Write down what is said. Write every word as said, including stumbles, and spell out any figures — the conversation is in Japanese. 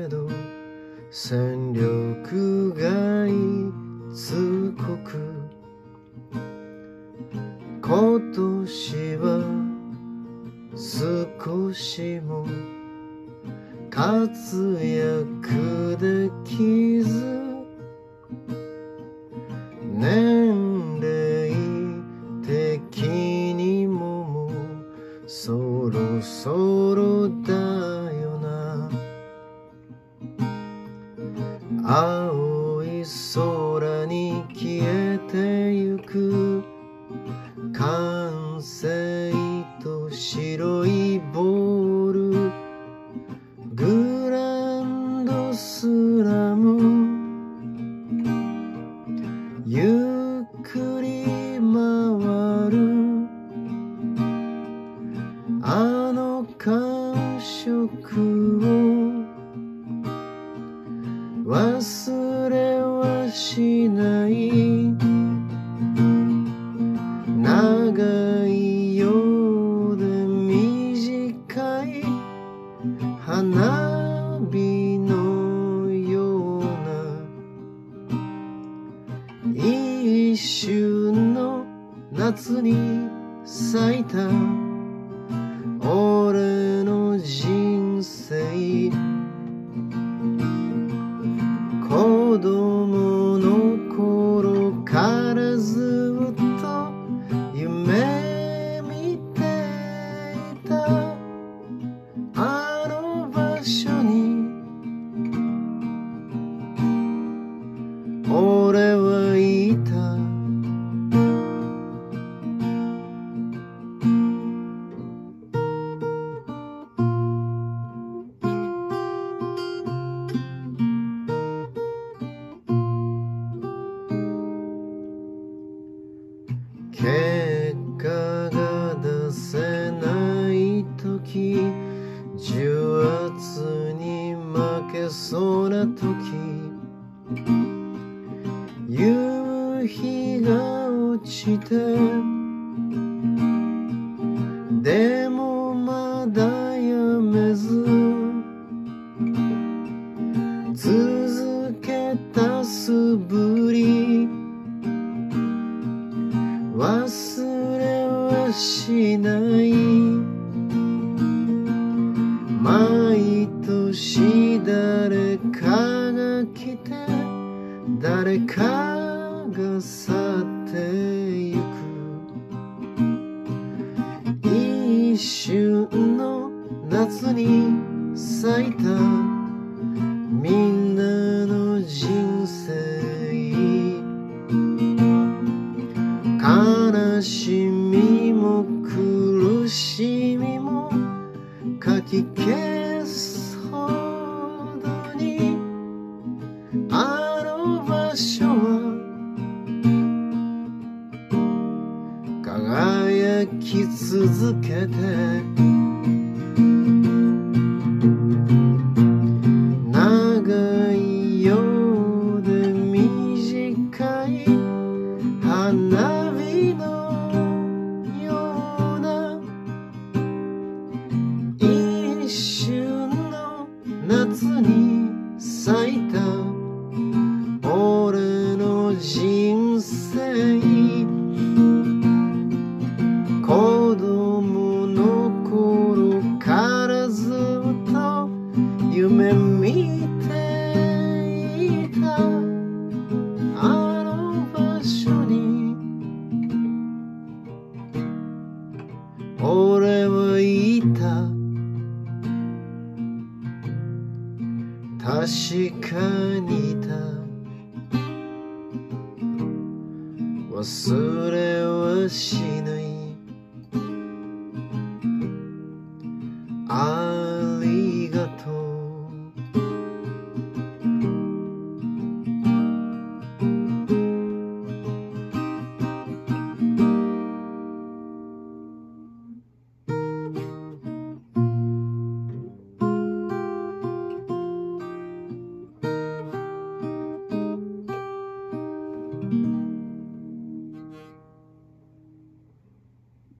ど戦力外通告。今年は少しも活躍できず、年齢的にももうそろそろだよな。青い空に消えてゆく完成と白いボール、グランドスラムゆっくり回る、あの感触を忘れはしない。長いようで短い花火のような、一瞬の夏に咲いた俺の人生。子供の頃からずっと夢見ていたあの場所に俺はいた。結果が出せない時、重圧に負けそうな時、夕日が落ちてでもまだやめず続けた素振り、忘れはしない。毎年誰かが来て誰かが去ってゆく、一瞬の夏に咲いたみんなの人生。悲しみも苦しみもかき消すほどに、あの場所は輝き続けて、長いようで短い花火のような、一瞬の夏に咲いた俺の人生。子供の頃からずっと夢見ていたあの場所に俺はいた。確かにいた。忘れはしない。